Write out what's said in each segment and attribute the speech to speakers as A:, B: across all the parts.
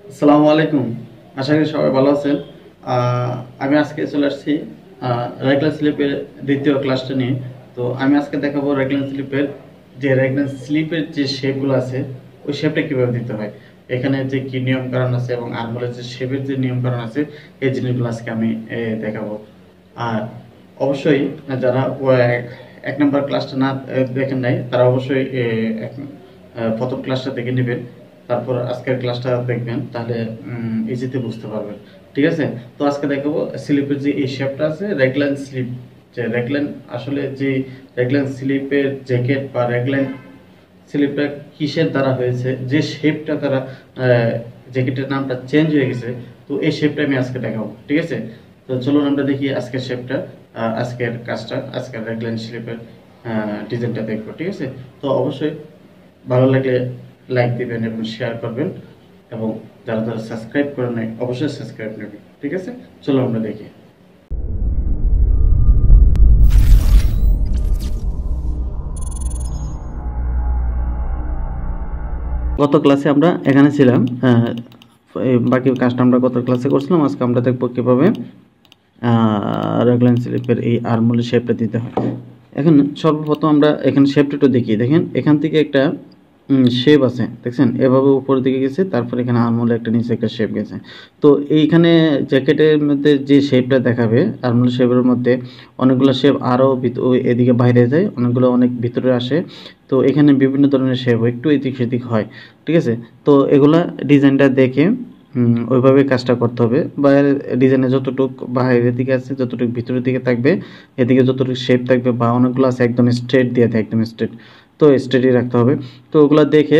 A: আসসালামু আলাইকুম। আশা করি সবাই ভালো আছেন। আমি আজকে চলে আসছি রেগলান স্লিপের দ্বিতীয় ক্লাসটা নিয়ে। তো আমি আজকে দেখাবো রেগলান স্লিপের যে শেপগুলো আছে ওই শেপটা কিভাবে দিতে হয়, এখানে যে কি নিয়ম কারণ আছে এবং আর্মহোলের যে শেপের যে নিয়ম কারণ আছে এই জিনিসগুলো আজকে আমি দেখাবো। আর অবশ্যই যারা এক নম্বর ক্লাসটা না দেখেন নাই তারা অবশ্যই প্রথম ক্লাসটা দেখে নেবেন, তারপর আজকের ক্লাসটা দেখবেন, তাহলে ইজিতে বুঝতে পারবেন। ঠিক আছে? তো আজকে দেখাবো স্লিপের যে এই শেপটা আছে রেগলান স্লিপ, যে রেগলান আসলে যে রেগলান স্লিপের জ্যাকেট বা রেগলান স্লিপটা কিসের দ্বারা হয়েছে, যে শেপটা দ্বারা জ্যাকেটের নামটা চেঞ্জ হয়ে গেছে, তো এই শেপটা আমি আজকে দেখাবো। ঠিক আছে? তো চলুন আমরা দেখি আজকের শেপটা, আজকের কাজটা, আজকের রেগলান স্লিপের ডিজাইনটা দেখবো। ঠিক আছে? তো অবশ্যই ভালো লাগলে লাইক দিবেন এবং শেয়ার করবেন, এবং যারা যারা সাবস্ক্রাইব করে নাই অবশ্যই সাবস্ক্রাইব নেবেন। ঠিক আছে? চলো আমরা দেখি। গত ক্লাসে আমরা এখানে ছিলাম, বাকি কাজটা আমরা গত ক্লাসে করছিলাম। আজকে আমরা দেখবো কিভাবে রেগলান স্লিপের এই আর্মহোলের শেপটা দিতে হয়। এখন সর্বপ্রথম আমরা এখানে শেপটা একটু দেখি। দেখেন এখান থেকে একটা শেপ আছে, দেখছেন এভাবে উপরের দিকে গেছে, তারপর এখানে আর্মহোলে একটা নিচে একটা শেপ গেছে। তো এইখানে জ্যাকেটের মধ্যে যে শেপটা দেখাবে আর্মহোল শেপের মধ্যে অনেকগুলো শেপ আরও এদিকে বাইরে যায়, অনেকগুলো অনেক ভিতরে আসে। তো এখানে বিভিন্ন ধরনের শেপ একটু এদিক সেদিক হয়। ঠিক আছে? তো এগুলা ডিজাইনটা দেখে ওইভাবে কাজটা করতে হবে। বাইরের ডিজাইনে যতটুক বাইরের দিকে আছে, যতটুকু ভিতরের দিকে থাকবে, এদিকে যতটুকু শেপ থাকবে, বা অনেকগুলো আছে একদম স্ট্রেট দিয়ে দেয়, একদম স্ট্রেট, তো স্ট্রেটই রাখতে হবে। তো ওগুলো দেখে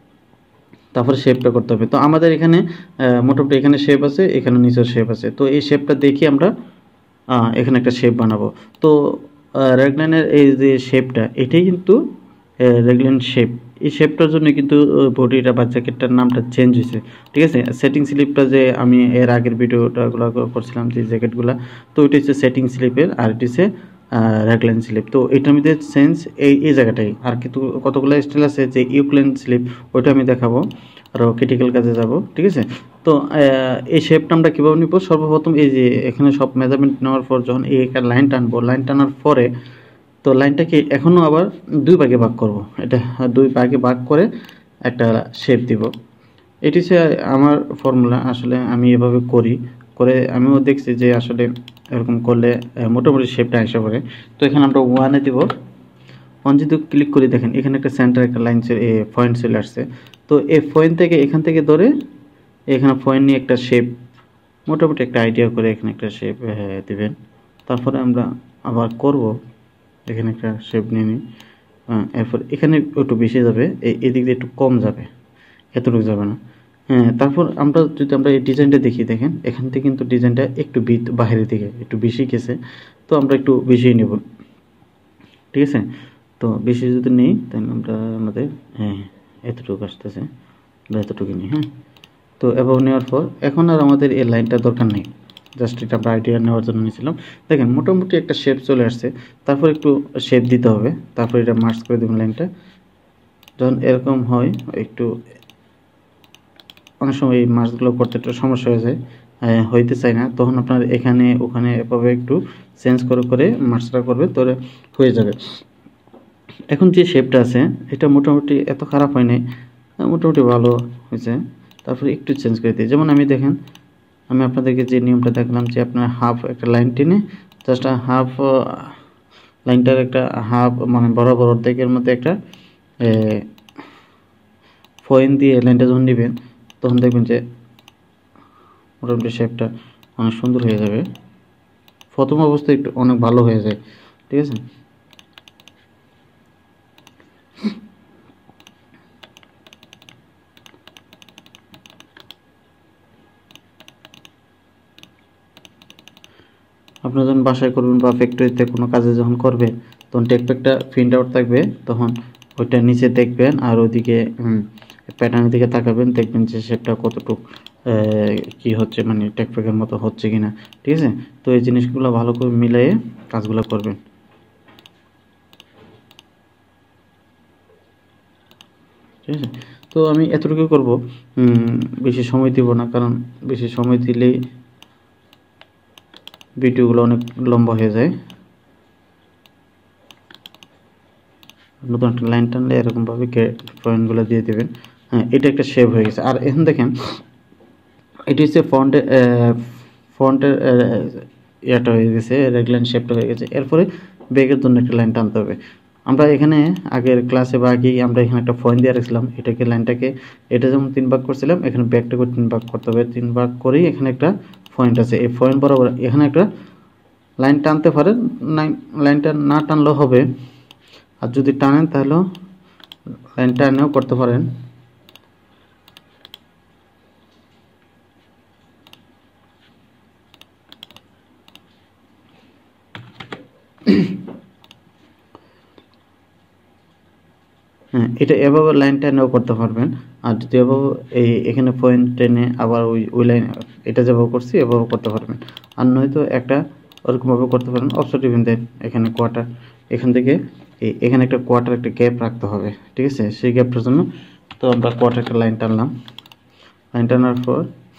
A: তারপরে শেপটা করতে হবে। তো আমাদের এখানে মোটামুটি এখানে শেপ আছে, এখানে নিচের শেপ আছে। তো এই শেপটা দেখে আমরা এখানে একটা শেপ বানাবো। তো রেগলানের এই যে শেপটা, এটাই কিন্তু রেগলান শেপ। এই শেপটার জন্য কিন্তু বডিটা বা জ্যাকেটটার নামটা চেঞ্জ হয়েছে। ঠিক আছে? সেটিং স্লিপটা যে আমি এর আগের ভিডিওটাগুলো করছিলাম যে জ্যাকেটগুলো, তো ওইটা হচ্ছে সেটিং স্লিপের, আর এটি হচ্ছে রেগলান স্লিপ। তো এটার মধ্যে চেঞ্জ এই জায়গাটাই। আর কিন্তু কতগুলো স্টাইল আছে যে ইউক্লেন স্লিপ, ওইটা আমি দেখাবো, আরও ক্রিটিক্যাল কাজে যাব। ঠিক আছে? তো এই শেপটা আমরা কীভাবে নিব, সর্বপ্রথম এই যে এখানে সব মেজারমেন্ট নেওয়ার পর যখন এই একটা লাইন টানবো, লাইন টানার পরে তো লাইনটাকে এখনও আবার দুই ভাগে ভাগ করব। এটা দুই ভাগে ভাগ করে একটা শেপ দিব। এটি হচ্ছে আমার ফর্মুলা। আসলে আমি এভাবে করে আমিও দেখছি যে আসলে এরকম করলে মোটামুটি শেপটা আসা পড়ে। তো এখানে আমরা ওয়ানে দিব। ওয়ান যদি ক্লিক করি, দেখেন এখানে একটা সেন্টার একটা লাইন পয়েন্ট চলে আসছে। তো এই পয়েন্ট থেকে এখান থেকে ধরে এখানে পয়েন্ট নিয়ে একটা শেপ, মোটামুটি একটা আইডিয়া করে এখানে একটা শেপ দিবেন। তারপরে আমরা আবার করব, এখানে একটা শেপ নিয়ে নিই। এরপর এখানে একটু বেশি যাবে, এদিক দিয়ে একটু কম যাবে, এতটুকু যাবে না। তারপর আমরা এই ডিজাইনটা দেখি, দেখেন এখান থেকে কিন্তু ডিজাইনটা একটু বাইরের দিকে একটু বেশি গেছে। তো আমরা একটু বেশি নেব। ঠিক আছে? তো বেশি যদি নেই তাহলে আমাদের এতটুকু আসতেছে, আমরা এতটুকু নিই। হ্যাঁ, তো এভাবে নেওয়ার পর এখন আর আমাদের এই লাইনটা দরকার নেই, জাস্ট এটা আমরা আইডিয়া নেওয়ার জন্য নিয়েছিলাম। দেখেন মোটামুটি একটা শেপ চলে আসছে। তারপর একটু শেপ দিতে হবে, তারপর এটা মার্চ করে দেবেন লাইনটা। যখন এরকম হয়, একটু অনেক সময় এই মার্চগুলো করতে একটু সমস্যা হয়ে যায়, হইতে চায় না, তখন আপনার এখানে ওখানে এভাবে একটু চেঞ্জ করে মার্চটা করবে, তো হয়ে যাবে। এখন যে শেপটা আছে এটা মোটামুটি এত খারাপ হয় নাই, মোটামুটি ভালো হয়েছে। তারপরে একটু চেঞ্জ করে দিই। যেমন আমি আপনাদেরকে যে নিয়মটা দেখলাম, যে আপনার হাফ একটা লাইন টেনে জাস্ট হাফ লাইনটার একটা হাফ মানে বরাবর অর্ধেকের মধ্যে একটা পয়েন্ট দিয়ে লাইনটা যখন নেবেন, তখন দেখবেন যে মোটামুটি শেপটা অনেক সুন্দর হয়ে যাবে। প্রথম অবস্থায় একটু অনেক ভালো হয়ে যায়। ঠিক আছে? আপনারা যখন বাসায় করবেন বা ফ্যাক্টরিতে কোনো কাজে যখন করবে, তখন টেকপ্যাকটা প্রিন্ট আউট থাকবে, তখন ওইটা নিচে দেখবেন আর ওইদিকে প্যাটার্নের দিকে তাকাবেন, দেখবেন যে শেপটা কতটুকু কি হচ্ছে, মানে টেকপ্যাকের মতো হচ্ছে কিনা। ঠিক আছে? তো এই জিনিসগুলো ভালো করে মিলিয়ে কাজগুলো করবেন। ঠিক আছে? তো আমি এতটুকু করব, বেশি সময় দিব না, কারণ বেশি সময় দিলেই ভিডিওগুলো অনেক লম্বা হয়ে যায়। নতুন একটা লাইন টানলে এরকমভাবে পয়েন্টগুলো দিয়ে দেবেন। হ্যাঁ, এটা একটা শেপ হয়ে গেছে। আর এখন দেখেন এটি হচ্ছে ফন্টের ইয়াটা হয়ে গেছে, রেগলাইন শেপটা হয়ে গেছে। এরপরে ব্যাগের জন্য একটা লাইন টানতে হবে। আমরা এখানে আগের ক্লাসে বা আগেই আমরা এখানে একটা পয়েন্ট দিয়ে রাখছিলাম, এটাকে লাইনটাকে, এটা যেমন 3 ভাগ করছিলাম, এখানে ব্যাগটাকে 3 ভাগ করতে হবে। 3 ভাগ করেই এখানে একটা পয়েন্ট আছে, এই পয়েন্ট বরাবর এখানে একটা লাইন টানতে পারেন। লাইনটা না টানলেও হবে, আর যদি টানেন তাহলে লাইন টানেও করতে পারেন। হ্যাঁ, এটা এভাবে লাইন টেনেও করতে পারবেন। আর যদি এভাবে এখানে পয়েন্ট টেনে আবার ওই লাইন, এটা যেভাবে করছি এভাবে করতে পারবেন। আর নয়তো একটা ওরকমভাবে করতে পারেন। অপশন টিপেন দেন, এখানে কোয়ার্টার, এখান থেকে এখানে একটা কোয়ার্টার একটা গ্যাপ রাখতে হবে, ঠিক আছে? সেই গ্যাপটার জন্য তো আমরা কোয়ার্টার একটা লাইন টানলাম। লাইন টানার পর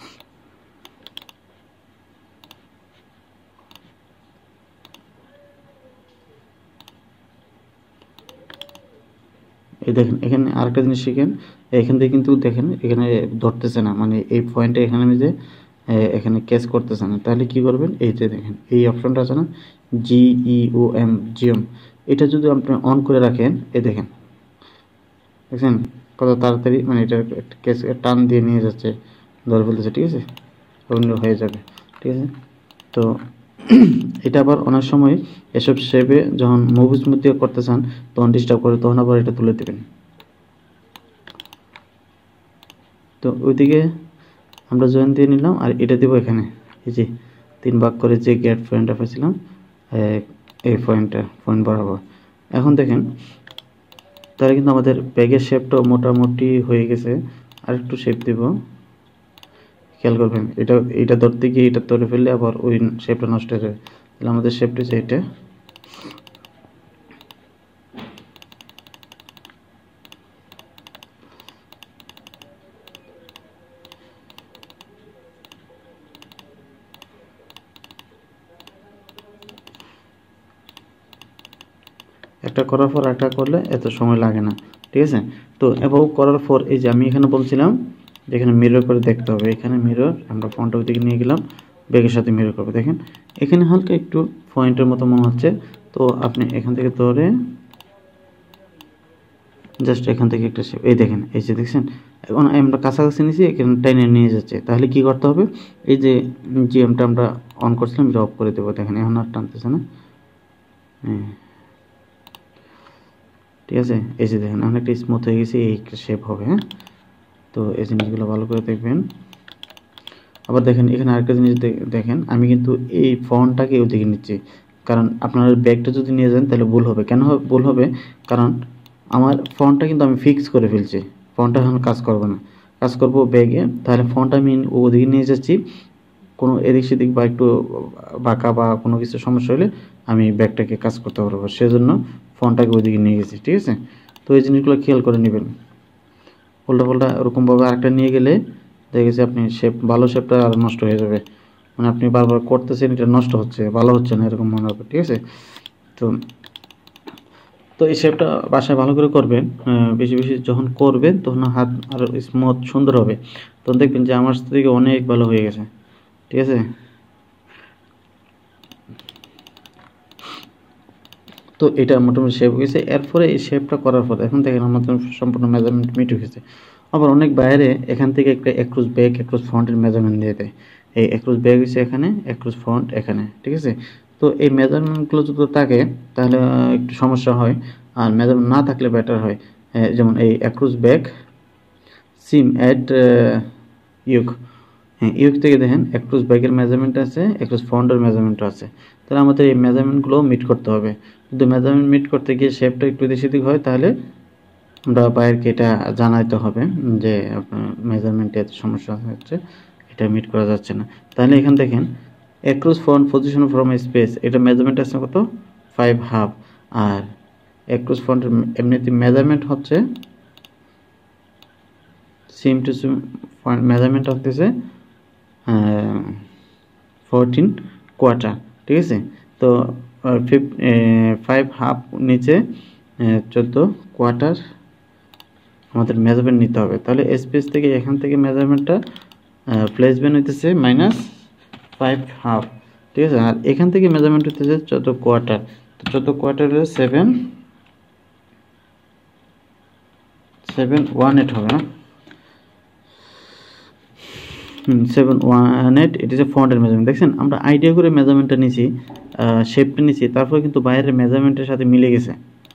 A: এই দেখেন, এখানে আরেকটা জিনিস শিখেন। এখান থেকে কিন্তু দেখেন এখানে ধরতেছে না, মানে এই পয়েন্টে এখানে আমি যে এখানে ক্যাচ করতেছে না। তাহলে কি করবেন, এই যে দেখেন এই অপশনটা আছে না, GEOM, জিওম, এটা যদি আপনি অন করে রাখেন, এই দেখেন, দেখছেন কত তাড়াতাড়ি, মানে এটা একটা ক্যাচ টান দিয়ে নিয়ে যাচ্ছে, ধরে ফেলতেছে, ঠিক আছে? অন্য হয়ে যাবে, ঠিক আছে? তো এটা আবার অনেক সময় এসব শেপে যখন মুভিজ মধ্যে করতে চান তখন ডিস্টার্ব করে, তখন আবার এটা তুলে দেবেন। তো ওইদিকে আমরা জয়েন দিয়ে নিলাম, আর এটা দেবো এখানে, এই যে 3 ভাগ করে যে গেট পয়েন্টটা পেয়েছিলাম, এই পয়েন্ট বরাবর। এখন দেখেন তাহলে কিন্তু আমাদের ব্যাগের শেপটা মোটামুটি হয়ে গেছে। আর একটু শেপ দেব, খেয়াল করবেন এটা ধরতে গিয়ে এটা ধরে ফেললে আবার ওই শেপটা নষ্ট হয়ে যাবে। তাহলে আমাদের শেপটা হচ্ছে এটা। একটা করার পর একটা করলে এত সময় লাগে না, ঠিক আছে? তো এভাবে করার পর এই যে আমি এখানে বলছিলাম যে এখানে মিরর করে দেখতে হবে, এখানে মিরর আমরা ফন্টের দিকে নিয়ে গেলাম, ব্যাগের সাথে মিরর করবে। দেখেন এখানে হালকা একটু পয়েন্টের মতো মনে হচ্ছে, তো আপনি এখান থেকে ধরে জাস্ট এখান থেকে একটা শেপ, এই দেখেন, এই যে দেখছেন এখন আমরা কাছাকাছি নিয়েছি, এখানে টেনে নিয়ে যাচ্ছে। তাহলে কি করতে হবে, এই যে জিএমটা আমরা অন করছিলাম এটা অফ করে দেবো। দেখেন এখন আর টানতেছে না, হ্যাঁ, ঠিক আছে? এই যে দেখেন অনেকটা স্মুথ হয়ে গেছে, এই একটা শেপ হবে। হ্যাঁ, তো এই জিনিসগুলো ভালো করে দেখবেন। আবার দেখেন এখানে আরেকটা জিনিস দেখেন, আমি কিন্তু এই ফন্টটাকে ওদিকে নিচ্ছি, কারণ আপনার ব্যাগটা যদি নিয়ে যান তাহলে ভুল হবে। কেন ভুল হবে, কারণ আমার ফন্টটা কিন্তু আমি ফিক্স করে ফেলছি, ফন্টটা এখন কাজ করবে না, কাজ করবো ব্যাগে। তাহলে ফন্টটা আমি ওদিকে নিয়ে যাচ্ছি, কোনো এদিক সেদিক বা একটু বাঁকা বা কোনো কিছু সমস্যা হলে আমি ব্যাগটাকে কাজ করতে পারবো, সেজন্য ফোনটাকে ওইদিকে নিয়ে গেছি, ঠিক আছে? তো এই জিনিসগুলো খেয়াল করে নেবেন। উল্টা ওরকমভাবে আরেকটা নিয়ে গেলে দেখে গেছে আপনি ভালো শেপটা আর নষ্ট হয়ে যাবে, মানে আপনি বারবার করতেছেন এটা নষ্ট হচ্ছে, ভালো হচ্ছে না, এরকম মনে হবে, ঠিক আছে? তো তো এই শেপটা বাসায় ভালো করে করবেন, বেশি বেশি যখন করবেন তখন হাত আরও স্মুথ সুন্দর হবে, তখন দেখবেন যে আমার থেকে অনেক ভালো হয়ে গেছে, ঠিক আছে? তো এটা মোটামুটি শেপ হয়েছে। এরপরে এই শেপটা করার পর এখন দেখেন আমাদের সম্পূর্ণ মেজারমেন্ট মিট হয়েছে। আবার অনেক বাইরে এখান থেকে একটা এক্রুজ ব্যাক এক্রুজ ফ্রন্টের মেজারমেন্ট দিয়ে দেয়। এই এক্রুজ ব্যাক হচ্ছে এখানে, এক্রুজ ফ্রন্ট এখানে, ঠিক আছে? তো এই মেজারমেন্টগুলো যদি থাকে তাহলে একটু সমস্যা হয়, আর মেজারমেন্ট না থাকলে বেটার হয়। যেমন এই এক্রুজ ব্যাক সিম অ্যাট ইউক, হ্যাঁ ইউক থেকে দেখেন এক্রুজ ব্যাকের মেজারমেন্ট আছে, এক্রুজ ফ্রন্টের মেজারমেন্ট আছে। তাহলে আমাদের এই মেজারমেন্টগুলো মিট করতে হবে। যদি মেজারমেন্ট মিট করতে গিয়ে শেপটা একটু এদিক সেদিক হয় তাহলে আমরা বাইরকে এটা জানাইতে হবে যে আপনার মেজারমেন্টে এত সমস্যা হচ্ছে, এটা মিট করা যাচ্ছে না। তাহলে এখানে দেখেন across front position from space, এটা মেজারমেন্ট আছে কত 5.5, আর অ্যাক্রস ফ্রন্টের এমনিতে মেজারমেন্ট হচ্ছে সিম টু সিম মেজারমেন্ট হতেছে 14 কোয়ার্টার, ঠিক আছে। তো 5 হাফ নিচে 14 কোয়ার্টার আমাদের মেজারমেন্ট নিতে হবে। তাহলে স্পেস থেকে এখান থেকে মেজারমেন্টটা প্লেসমেন্ট হইতেছে -5 হাফ, ঠিক আছে। আর এখান থেকে মেজারমেন্ট হইতেছে 14 কোয়ার্টার। তো 14 কোয়ার্টার হলে 718 হবে না, 718। এটা হচ্ছে ফন্টের মেজারমেন্ট। দেখছেন আমরা আইডিয়া করে মেজারমেন্টটা নিছি, শেপটা নিছি, তারপর কিন্তু বাইরের মেজারমেন্টের সাথে মিলে গেছে।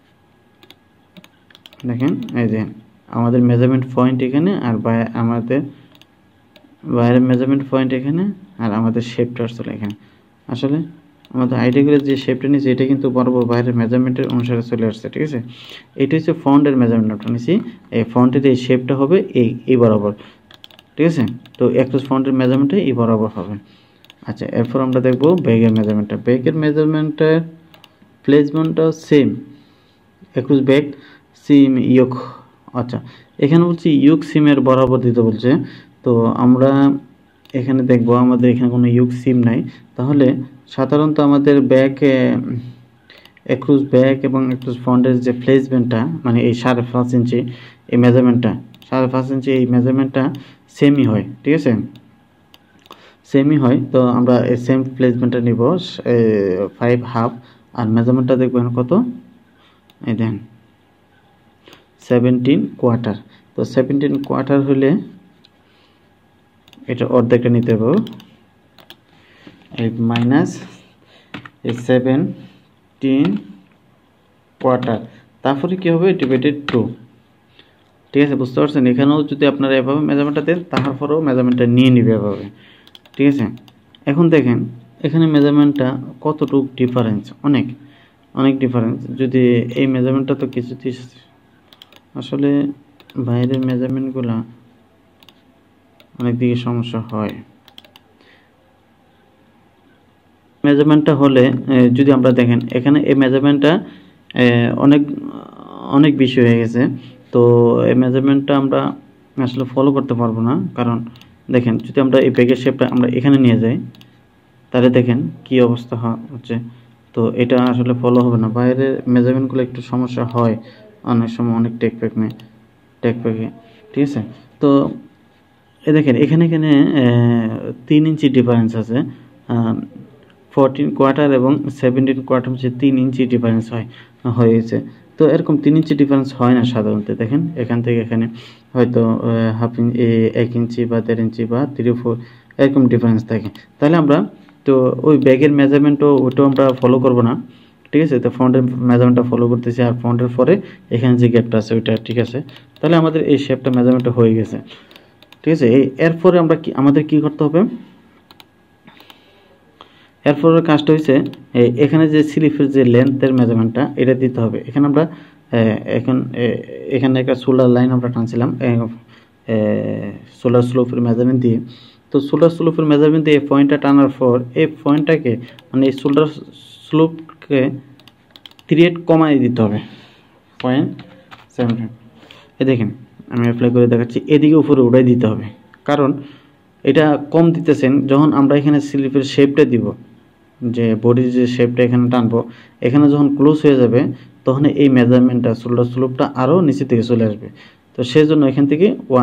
A: দেখেন এই যে আমাদের মেজারমেন্ট পয়েন্ট এখানে, আর আমাদের বাইরের মেজারমেন্ট পয়েন্ট এখানে, আর আমাদের শেপটা আসলে এখানে। আসলে আমাদের আইডিয়া করে যে শেপটা নিয়েছি এটা কিন্তু বরাবর বাইরের মেজারমেন্টের অনুসারে চলে আসছে, ঠিক আছে। এটা হচ্ছে ফন্টের মেজারমেন্টটা নিয়েছি, এই ফন্টের এই শেপটা হবে এই বরাবর, ঠিক আছে। তো অ্যাক্রস ফন্টের মেজারমেন্টটা এই বরাবর হবে। আচ্ছা, এরপর আমরা দেখব ব্যাগের মেজারমেন্টটা। ব্যাগের মেজারমেন্টের প্লেসমেন্টটা same, across bag seam yoke. আচ্ছা, এখানে বলছি ইয়োক সিমের বরাবর দিতে বলছে। তো আমরা এখানে দেখব আমাদের এখানে কোনো ইয়োক সিম নাই, তাহলে সাধারণত আমাদের ব্যাগ অ্যাক্রস ব্যাগ এবং অ্যাক্রস ফন্টের যে প্লেসমেন্টটা মানে এই 5.5 ইঞ্চি এই মেজারমেন্টটা 5.5 ইঞ্চি এই মেজারমেন্টটা সেমই হয়, ঠিক আছে, সেমই হয়। তো আমরা এই সেম প্লেসমেন্টটা নিব 5 হাফ, আর মেজারমেন্টটা দেখবেন কত, এই দেখেন 17 কোয়ার্টার। তো 17 কোয়ার্টার হলে এটা অর্ধেকটা নিতে হবে, মাইনাস 17 কোয়ার্টার, তারপরে কি হবে ডিভাইডেড 2, ঠিক আছে, বুঝতে পারছেন। এখানেও যদি আপনারা এভাবে মেজারমেন্টটা দেন তারপরেও মেজারমেন্টটা নিয়ে নিবে এভাবে, ঠিক আছে। এখন দেখেন এখানে মেজারমেন্টটা কতটুকু ডিফারেন্স, অনেক ডিফারেন্স। যদি এই মেজারমেন্টটা তো কিছুতেই আসলে বাইরের মেজারমেন্টগুলা অনেক দিকে সমস্যা হয়। মেজারমেন্টটা হলে যদি আমরা দেখেন এখানে এই মেজারমেন্টটা অনেক বেশি হয়ে গেছে। তো এই মেজারমেন্টটা আমরা আসলে ফলো করতে পারবো না, কারণ দেখেন যদি আমরা এই ব্যাগের শেপটা আমরা এখানে নিয়ে যাই তাহলে দেখেন কি অবস্থা হচ্ছে। তো এটা আসলে ফলো হবে না, বাইরের মেজারমেন্টগুলো একটু সমস্যা হয় অনেক সময়, অনেক টেকপ্যাকে, ঠিক আছে। তো দেখেন এখানে 3 ইঞ্চি ডিফারেন্স আছে, 14 কোয়ার্টার এবং 17 কোয়ার্টার হচ্ছে 3 ইঞ্চি ডিফারেন্স হয়েছে। তো এরকম 3 ইঞ্চি ডিফারেন্স হয় না সাধারণত। দেখেন এখান থেকে এখানে হয়তো 1 ইঞ্চি বা 1.5 ইঞ্চি বা 3-4 এরকম ডিফারেন্স থাকে। তাহলে আমরা তো ওই ব্যাগের মেজারমেন্টও ওটাও আমরা ফলো করব না, ঠিক আছে। তো ফন্টের মেজারমেন্টটা ফলো করতেছি, আর ফন্টের পরে এখানে যে গ্যাপটা আছে ওইটা ঠিক আছে। তাহলে আমাদের এই শেপটা মেজারমেন্টটা হয়ে গেছে, ঠিক আছে। এরপরে আমরা আমাদের কি করতে হবে, এরপরের কাজটা হচ্ছে এখানে যে স্লিপের যে লেন্থের মেজারমেন্টটা এটা দিতে হবে। এখানে আমরা এখানে একটা শোল্ডার লাইন আমরা টানছিলাম শোল্ডার স্লোপের মেজারমেন্ট দিয়ে। তো শোল্ডার স্লোপের মেজারমেন্ট দিয়ে এই পয়েন্টটা টানার পর এই পয়েন্টটাকে মানে এই শোল্ডার স্লোপকে 3 কমাই দিতে হবে 0.7। এই দেখেন আমি অ্যাপ্লাই করে দেখাচ্ছি, এদিকে উপরে উঠাই দিতে হবে, কারণ এটা কম দিতেছেন যখন আমরা এখানে স্লিপের শেপটা দিব, যে বডির যে শেপটা এখানে টানবো, এখানে যখন ক্লোজ হয়ে যাবে তখন এই মেজারমেন্টটা শোল্ডার স্লোপটা আরও নিচে থেকে চলে আসবে। তো সেই জন্য এখান থেকে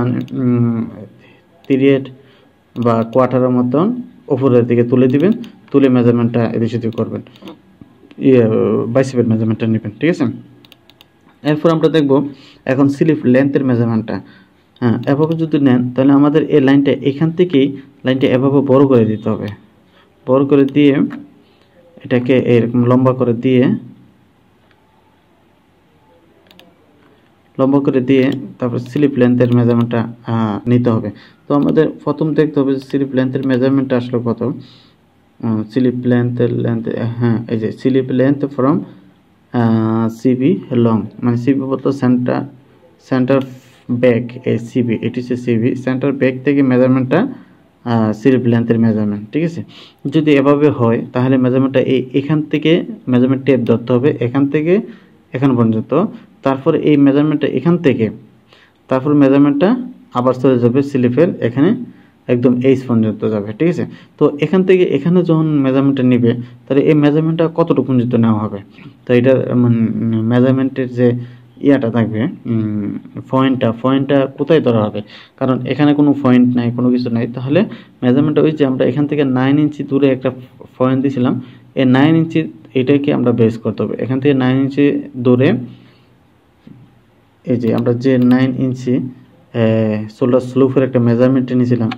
A: 1.38 বা কোয়ার্টারের মতন উপরের দিকে তুলে দিবেন, তুলে মেজারমেন্টটা এদিক সেদিক করবেন, বাইসেপের মেজারমেন্টটা নেবেন, ঠিক আছে। এরপর আমরা দেখব এখন স্লিপ লেন্থের মেজারমেন্টটা। হ্যাঁ, এভাবে যদি নেন তাহলে আমাদের এই লাইনটা এখান থেকেই লাইনটা এভাবে বড় করে দিতে হবে, বড় করে দিয়ে এটাকে এরকম লম্বা করে দিয়ে তারপর স্লিপ লেন্থের মেজারমেন্টটা নিতে হবে। তো আমাদের প্রথম দেখতে হবে স্লিপ লেন্থের মেজারমেন্টটা আসলে কত। স্লিপ লেন্থের হ্যাঁ, এই যে slip length from CB long, মানে সিবি বলতে সেন্টার ব্যাক, এই সিবি এটি হচ্ছে সিবি সেন্টার ব্যাক থেকে মেজারমেন্টটা স্লিপ লেন্থের মেজারমেন্ট, ঠিক আছে। যদি এভাবে হয় তাহলে মেজারমেন্টটা এখান থেকে মেজারমেন্ট টেপ ধরতে হবে এখান থেকে এখান পর্যন্ত, তারপর এই মেজারমেন্টটা এখান থেকে, তারপর মেজারমেন্টটা আবার চলে যাবে স্লিপের এখানে একদম এইচ পর্যন্ত যাবে, ঠিক আছে। তো এখান থেকে এখানে যখন মেজারমেন্টটা নিবে তাহলে এই মেজারমেন্টটা কতটুকু পর্যন্ত নেওয়া হবে, তো এটা মেজারমেন্টের যে ইয়াটা থাকবে পয়েন্টটা কোথায় ধরা হবে, কারণ এখানে কোনো পয়েন্ট নাই, কোনো কিছু নাই। তাহলে মেজারমেন্টটা ওই যে আমরা এখান থেকে 9 ইঞ্চি দূরে একটা পয়েন্ট দিয়েছিলাম, এই 9 ইঞ্চি এটাকে আমরা বেস করতে হবে। এখান থেকে 9 ইঞ্চি দূরে এই যে আমরা যে 9 ইঞ্চি শোল্ডার স্লোপের একটা মেজারমেন্ট নিয়েছিলাম,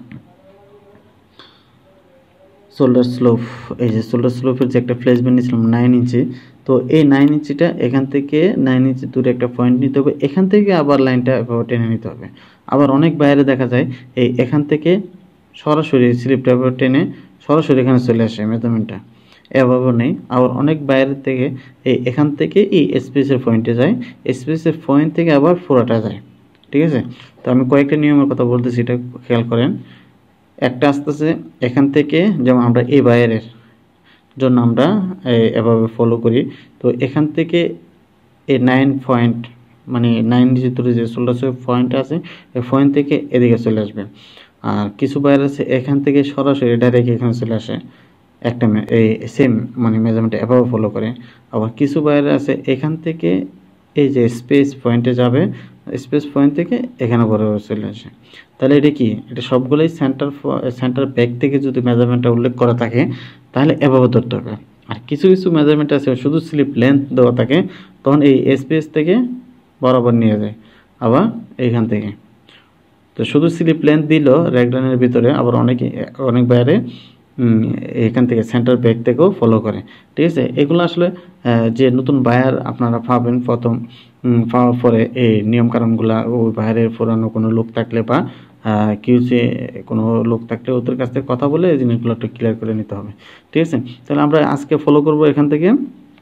A: শোল্ডার স্লোপ, এই যে শোল্ডার স্লোপের যে একটা প্লেসমেন্ট নিয়েছিলাম 9 ইঞ্চি, তো এই 9 ইঞ্চিটা এখান থেকে 9 ইঞ্চি দূরে একটা পয়েন্ট নিতে হবে, এখান থেকে আবার লাইনটা এভাবে টেনে নিতে হবে। আবার অনেক বাইরে দেখা যায় এই এখান থেকে সরাসরি স্লিপটা টেনে সরাসরি এখানে চলে আসে মেজারমেন্টটা, এভাবে নেই। আবার অনেক বাইরে থেকে এখান থেকে এই স্পেসের পয়েন্টে যায়, স্পেসের পয়েন্ট থেকে আবার পুরোটা যায়, ঠিক আছে। তো আমি কয়েকটা নিয়মের কথা বলতেছি, এটা খেয়াল করেন। একটা আসতেছে এখান থেকে, যেমন আমরা এই বাইরের জন্য আমরা এভাবে ফলো করি, তো এখান থেকে এই 9 পয়েন্ট মানে 9 ভিতরে যে 16 পয়েন্ট আছে এই পয়েন্ট থেকে এদিকে চলে আসবে। আর কিছু বাইরে আছে এখান থেকে সরাসরি ডাইরেক্ট এখানে চলে আসে, একটা এই সেম মানে মেজারমেন্ট এভাবে ফলো করে। আবার কিছু বাইরে আছে এখান থেকে এই যে স্পেস পয়েন্টে যাবে, স্পেস পয়েন্ট থেকে এখানে বরাবর চলে আসে। তাহলে এটা কি, এটা সবগুলোই সেন্টার ব্যাক থেকে যদি মেজারমেন্টটা উল্লেখ করা থাকে তাহলে এভাবে ধরতে হবে। আর কিছু কিছু মেজারমেন্ট আছে শুধু স্লিপ লেন্থ দেওয়া থাকে, তখন এই স্পেস থেকে বরাবর নিয়ে যায় আবার এইখান থেকে। তো শুধু স্লিপ লেন্থ দিল র্যাগলানের ভিতরে, আবার অনেক বাইরে এখান থেকে সেন্টার ব্যাক থেকেও ফলো করে, ঠিক আছে। এগুলো আসলে যে নতুন বায়ার আপনারা পাবেন প্রথম পাওয়ার পরে এই নিয়মকানুনগুলা ওই বাইরের পুরানো কোনো লোক থাকলে বা কিউসি কোনো লোক থাকলে ওদের কাছ থেকে কথা বলে এই জিনিসগুলো একটু ক্লিয়ার করে নিতে হবে, ঠিক আছে। তাহলে আমরা আজকে ফলো করব এখান থেকে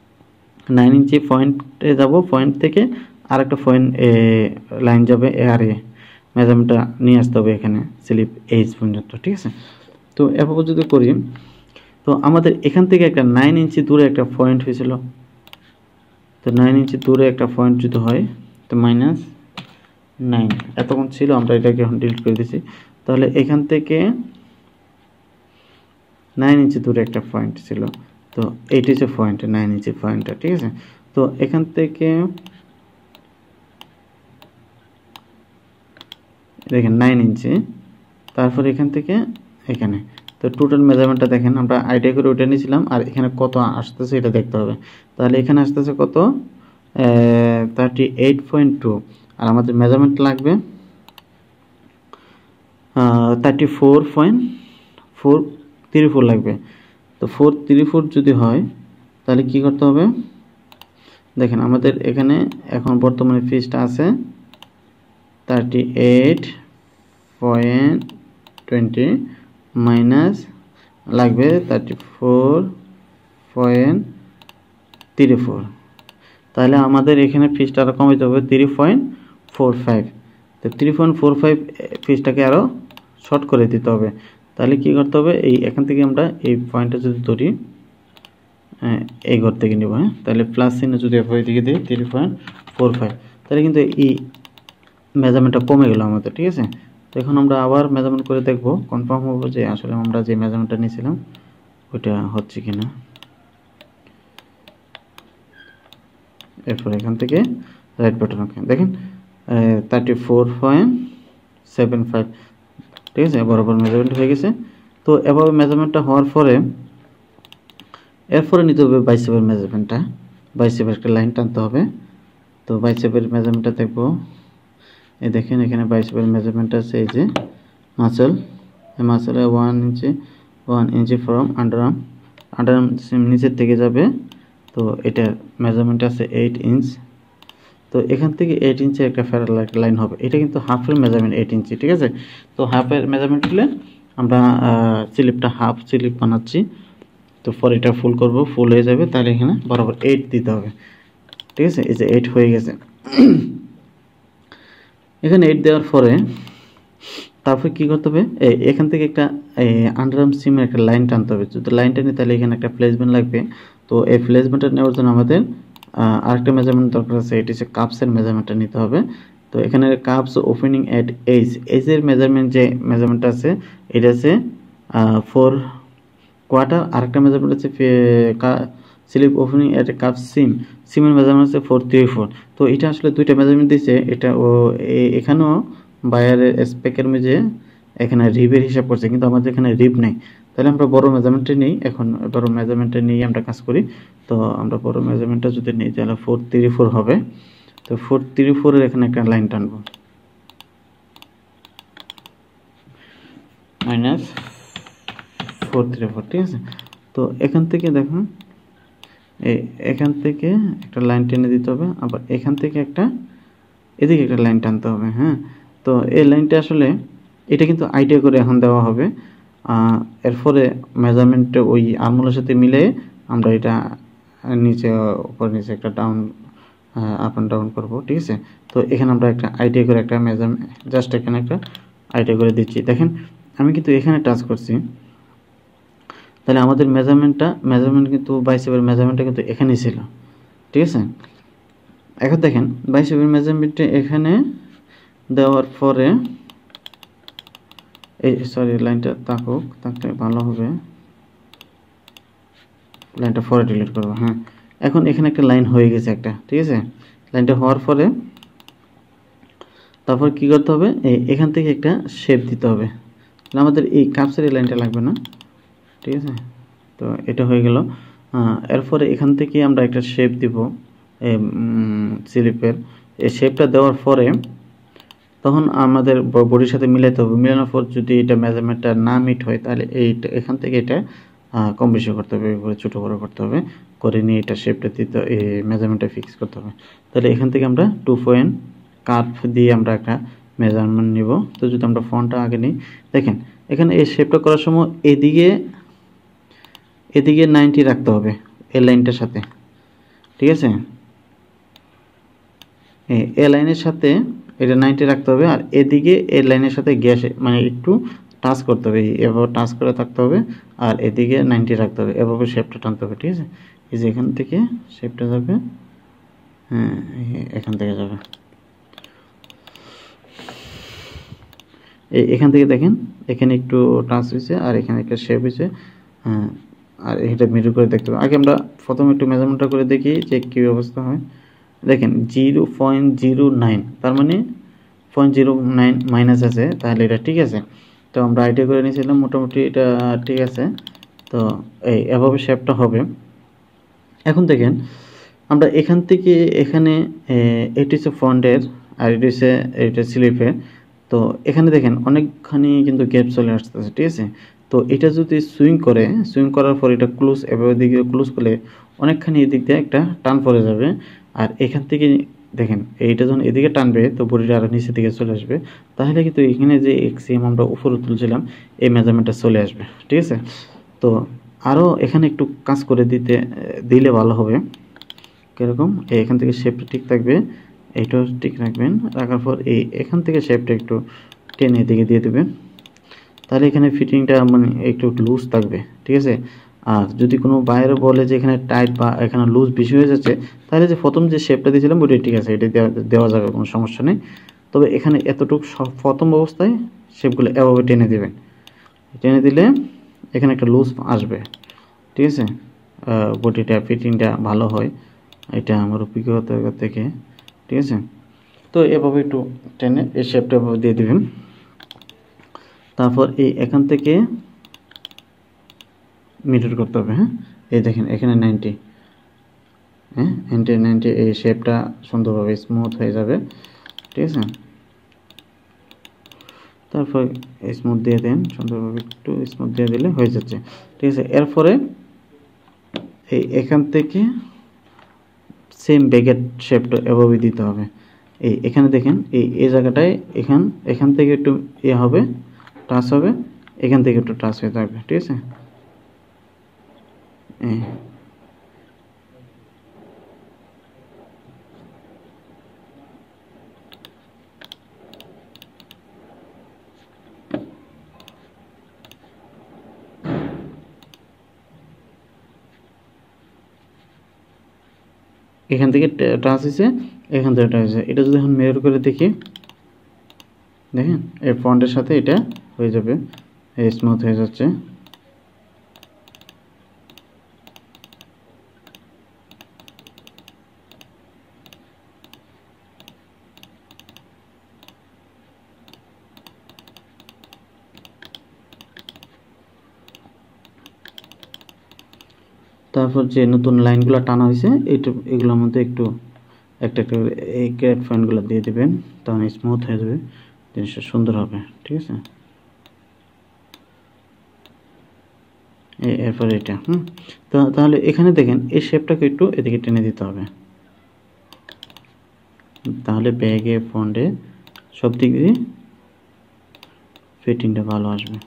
A: 9 ইঞ্চি পয়েন্টে যাব, পয়েন্ট থেকে আরেকটা পয়েন্ট লাইন যাবে আর মেজারমেন্টটা নিয়ে আসতে হবে এখানে স্লিপ এইচ পর্যন্ত, ঠিক আছে। তো এভাবে যদি করি, তো আমাদের এখান থেকে একটা 9 ইঞ্চি দূরে একটা পয়েন্ট হয়েছিল, তো 9 ইঞ্চি দূরে একটা পয়েন্ট যদি হয় তো -9 এতক্ষণ ছিল, আমরা এটাকে এখন ডিলিট করে দিয়েছি। তাহলে এখান থেকে 9 ইঞ্চি দূরে একটা পয়েন্ট ছিল, তো এইটা হচ্ছে পয়েন্ট 9 ইঞ্চি পয়েন্টটা, ঠিক আছে। তো এখান থেকে দেখেন 9 ইঞ্চি, তারপর এখান থেকে এখানে, তো টোটাল মেজারমেন্টটা দেখেন আমরা আইডিয়া করে ওটা নিয়েছিলাম, আর এখানে কত আসতেছে এটা দেখতে হবে। তাহলে এখানে আসতেছে কত 38.2, আর আমাদের মেজারমেন্ট লাগবে 34.434 লাগবে। তো 434 যদি হয় তাহলে কি করতে হবে, দেখেন আমাদের এখানে এখন বর্তমানে ফিসটা আছে 38.20 মাইনাস লাগবে 34.34, তাহলে আমাদের এখানে ফিসটা আরও কমাইতে হবে 3.45। তো 3.45 ফিসটাকে আরও শর্ট করে দিতে হবে। তাহলে কি করতে হবে, এই এখান থেকে আমরা এই পয়েন্টটা যদি ধরি এই ঘর থেকে নিব, হ্যাঁ, তাহলে প্লাস চিহ্ন যদি এভাবে দিকে দিই 3.45, তাহলে কিন্তু এই মেজারমেন্টটা কমে গেল আমাদের, ঠিক আছে। তো এখন আমরা আবার মেজারমেন্ট করে দেখব, কনফার্ম হবো যে আসলে আমরা যে মেজারমেন্টটা নিয়েছিলাম ওইটা হচ্ছে কিনা। এরপর এখান থেকে রাইট বাটন ওকে, দেখেন 34.75, ঠিক আছে, বরাবর মেজারমেন্ট হয়ে গেছে। তো এভাবে মেজারমেন্টটা হওয়ার পরে এরপরে নিতে হবে বাইসেপের মেজারমেন্টটা, বাইসেপের একটা লাইন টানতে হবে। তো বাইসেপের মেজারমেন্টটা দেখবো, এই দেখেন এখানে বাইসেপের মেজারমেন্ট আছে, এই যে মাসেল, এই মাসেলে 1 ইঞ্চি ফ্রম আন্ডারআর্ম নিচের থেকে যাবে, তো এটার মেজারমেন্ট আছে 8 ইঞ্চ। তো এখান থেকে 8 ইঞ্চের একটা প্যারালাল একটা লাইন হবে, এটা কিন্তু হাফের মেজারমেন্ট 8 ইঞ্চি, ঠিক আছে। তো হাফের মেজারমেন্ট হলে আমরা স্লিপটা হাফ স্লিপ বানাচ্ছি, তো পরে এটা ফুল করব, ফুল হয়ে যাবে, তাহলে এখানে বরাবর 8 দিতে হবে, ঠিক আছে। এই যে 8 হয়ে গেছে, এখানে 8 দেওয়ার পরে তারপরে কি করতে হবে, এখান থেকে একটা আন্ডারআর্ম সিমের একটা লাইন টানতে হবে। যদি লাইনটা নিই তাহলে এখানে একটা প্লেসমেন্ট লাগবে। তো এই প্লেসমেন্টটা নেওয়ার জন্য আমাদের আরেকটা মেজারমেন্ট দরকার আছে, এটি হচ্ছে কাপসের মেজারমেন্টটা নিতে হবে। তো এখানে কাপস ওপেনিং এট এজের মেজারমেন্ট যে মেজারমেন্টটা আছে এটা আছে 4 কোয়ার্টার, আরেকটা মেজারমেন্ট আছে স্লিপ ওপেনিং এট কাপ সিমের মেজারমেন্ট আছে 434। তো এটা আসলে দুইটা মেজারমেন্ট দিয়েছে, এটা ও এখানেও বায়ারের স্পেকের মধ্যে এখানে রিবের হিসাব করছে, কিন্তু আমাদের এখানে রিব নেই। তাহলে আমরা বড় মেজারমেন্টে নিই, এখন বড় মেজারমেন্টে নিয়ে আমরা কাজ করি। তো আমরা বড় মেজারমেন্টটা যদি নিই তাহলে 434 হবে। তো 434 এর এখানে একটা লাইন টানবো, -434, ঠিক আছে। তো এখান থেকে দেখুন এখান থেকে একটা লাইন টেনে দিতে হবে, আবার এখান থেকে একটা এদিকে একটা লাইন টানতে হবে। হ্যাঁ, তো এই লাইনটা আসলে এটা কিন্তু আইডিয়া করে এখন দেওয়া হবে। এরপরে মেজারমেন্টে ওই আর্মহোলের সাথে মিলে আমরা এটা নিচে উপর নিচে একটা ডাউন আপ অ্যান্ড ডাউন করবো, ঠিক আছে। তো এখানে আমরা একটা আইডিয়া করে একটা মেজারমেন্ট জাস্ট এখানে একটা আইডিয়া করে দিচ্ছি। দেখেন আমি কিন্তু এখানে টাচ করছি, তাহলে আমাদের মেজারমেন্ট কিন্তু বাইসেপের মেজারমেন্টটা কিন্তু এখানেই ছিল, ঠিক আছে। এখন দেখেন বাইসেপের মেজারমেন্টটা এখানে দেওয়ার পরে এই সরি লাইনটা থাকলে ভালো হবে, লাইনটা পরে ডিলিট করবো। হ্যাঁ, এখন এখানে একটা লাইন হয়ে গেছে একটা, ঠিক আছে। লাইনটা হওয়ার পরে তারপর কি করতে হবে, এখান থেকে একটা শেপ দিতে হবে। আমাদের এই কাপসের এই লাইনটা লাগবে না, ঠিক আছে। তো এটা হয়ে গেল। এরপরে এখান থেকে আমরা একটা শেপ দিব স্লিপের। এই শেপটা দেওয়ার পরে তখন আমাদের বডির সাথে মিলাইতে হবে। মিলানোর পর যদি এটা মেজারমেন্টটা না মিট হয় তাহলে এখান থেকে এটা কম বেশি করতে হবে, ছোটো বড়ো করতে হবে, করে নিয়ে এটা শেপটা দিতে এই মেজারমেন্টটা ফিক্স করতে হবে। তাহলে এখান থেকে আমরা 2 পয়েন্ট কার্ভ দিয়ে আমরা একটা মেজারমেন্ট নিব। তো যদি আমরা ফন্টটা আগে নিই, দেখেন এখানে এই শেপটা করার সময় এদিকে 90 রাখতে হবে এই লাইনটার সাথে, ঠিক আছে। এই লাইনের সাথে এটা 90 রাখতে হবে, আর এদিকে এই লাইনের সাথে গ্যাসে মানে একটু টাচ করতে হবে, এভাবে টাচ করে থাকতে হবে, আর এদিকে 90 রাখতে হবে, এভাবে শেপটা টানতে হবে, ঠিক আছে। এই যে এখান থেকে শেপটা যাবে, হ্যাঁ এখান থেকে যাবে, এখান থেকে দেখেন এখানে একটু টাচ হয়েছে আর এখানে একটা শেপ হয়েছে। হ্যাঁ, আর এটা মিরর করে দেখতে হবে। আগে আমরা প্রথমে একটু মেজারমেন্টটা করে দেখি যে কী অবস্থা হয়। দেখেন 0.09, তার মানে 0.09 মাইনাস আছে, তাহলে এটা ঠিক আছে। তো আমরা আইডিয়া করে নিয়েছিলাম মোটামুটি এটা ঠিক আছে। তো এভাবে শেপটা হবে। এখন দেখেন আমরা এখান থেকে এখানে এটি হচ্ছে ফন্টের আর এটা স্লিপের। তো এখানে দেখেন অনেকখানি কিন্তু গ্যাপ চলে আসতেছে, ঠিক আছে। তো এটা যদি সুইং করার পর এটা ক্লোজ এভাবে দিকে ক্লোজ করলে অনেকখানি এদিক দিয়ে একটা টান পড়ে যাবে। আর এখান থেকে দেখেন এইটা যখন এদিকে টানবে তো বডিটা আরও নিচের দিকে চলে আসবে, তাহলে কিন্তু এখানে যে এক্সিএম আমরা উপরে তুলছিলাম এই মেজারমেন্টটা চলে আসবে, ঠিক আছে। তো আরও এখানে একটু কাজ করে দিলে ভালো হবে। কীরকম, এখান থেকে শেপটা ঠিক থাকবে, এইটাও ঠিক রাখবেন, রাখার পর এখান থেকে শেপটা একটু টেনে এদিকে দিয়ে দেবেন, তাহলে এখানে ফিটিংটা মানে একটু লুজ থাকবে, ঠিক আছে। আর যদি কোনো বাইরে বলে যে এখানে টাইট বা এখানে লুজ বেশি হয়ে যাচ্ছে, তাহলে যে প্রথম যে শেপটা দিয়েছিলাম ওইটাই ঠিক আছে, এটা দেওয়া যাবে, কোনো সমস্যা নেই। তবে এখানে এতটুকু প্রথম অবস্থায় শেপগুলো এভাবে টেনে দেবেন, টেনে দিলে এখানে একটা লুজ আসবে, ঠিক আছে। বডিটা ফিটিংটা ভালো হয়, এটা আমার অভিজ্ঞতা থেকে, ঠিক আছে। তো এভাবে একটু টেনে এই শেপটা এভাবে দিয়ে দিবেন। তারপর এখান থেকে মিটার করতে হবে। হ্যাঁ, এই দেখেন এখানে 90, হ্যাঁ 90 এই শেপটা সুন্দরভাবে স্মুথ হয়ে যাবে, ঠিক আছে। তারপর স্মুথ দিয়ে দেন, সুন্দরভাবে একটু স্মুথ দিয়ে দিলে হয়ে যাচ্ছে, ঠিক আছে। এরপরে এখান থেকে সেম ব্যাকেট শেপটা এভাবে দিতে হবে। এখানে দেখেন এই জায়গাটায় এখান থেকে একটু হবে, টাচ হবে, এখান থেকে একটু টাচ হয়ে থাকবে, ঠিক আছে। এখান থেকে টাচ হয়েছে, এখান থেকে এটা হয়েছে। এটা যদি এখন মেয়র করে দেখি, দেখেন এই ফন্টের সাথে এটা হয়ে যাবে, স্মুথ হয়ে যাচ্ছে। তারপর যে নতুন লাইনগুলো টানা হয়েছে এগুলোর মধ্যে একটু একটা একটা করে এই গ্রেড পয়েন্টগুলো দিয়ে দিবেন, তখন স্মুথ হয়ে যাবে, জিনিসটা সুন্দর হবে। ঠিক আছে, এরপরে এটা তাহলে এখানে দেখেন এই শেপটাকে একটু এদিকে টেনে দিতে হবে, তাহলে ব্যাগে ফন্টে সব দিক দিয়ে ফিটিংটা ভালো আসবে।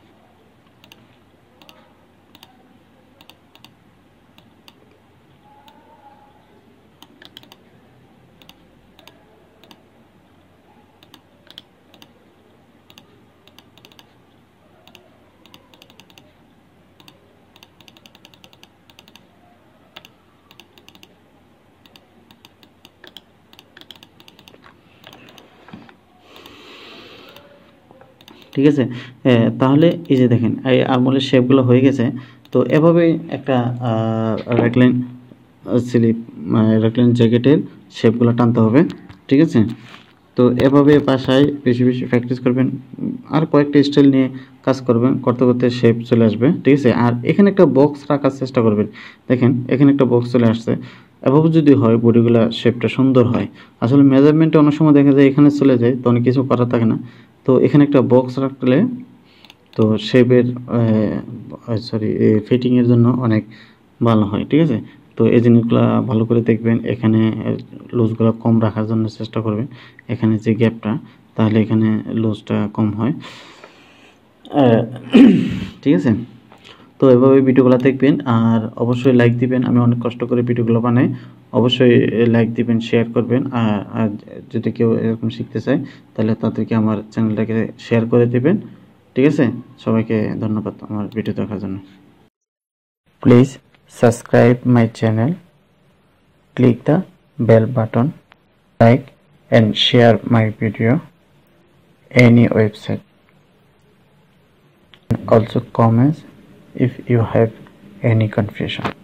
A: ঠিক আছে, তাহলে এই যে দেখেন এই আর্মহোলের শেপগুলো হয়ে গেছে। তো এভাবেই একটা র্যাগলাইন স্লিপ র্যাগলাইন জ্যাকেটের শেপগুলো টানতে হবে। ঠিক আছে, তো এভাবে বাসায় বেশি বেশি প্র্যাকটিস করবেন, আর কয়েকটা স্টাইল নিয়ে কাজ করবেন, করতে করতে শেপ চলে আসবে। ঠিক আছে, আর এখানে একটা বক্স রাখার চেষ্টা করবেন। দেখেন এখানে একটা বক্স চলে আসছে, এভাবে যদি হয় বডিগুলা শেপটা সুন্দর হয়। আসলে মেজারমেন্টে অনেক সময় দেখা যায় এখানে চলে যায়, তো অনেক কিছু করার থাকে না। তো এখানে একটা বক্স রাখলে তো শেপের ফিটিংয়ের জন্য অনেক ভালো হয়। ঠিক আছে, তো এই জিনিসগুলো ভালো করে দেখবেন। এখানে লুজগুলো কম রাখার জন্য চেষ্টা করবেন, এখানে যে গ্যাপটা, তাহলে এখানে লুজটা কম হয়। ঠিক আছে, তো এভাবে ভিডিওগুলো দেখবেন, আর অবশ্যই লাইক দিবেন। আমি অনেক কষ্ট করে ভিডিওগুলো বানাই, অবশ্যই লাইক দিবেন, শেয়ার করবেন। আর যদি কেউ এরকম শিখতে চায় তাহলে তাদেরকে আমার চ্যানেলটাকে শেয়ার করে দিবেন। ঠিক আছে, সবাইকে ধন্যবাদ আমার ভিডিও দেখার জন্য। Please subscribe my channel, click the bell button, like and share my video any website, and also comments if you have any confusion.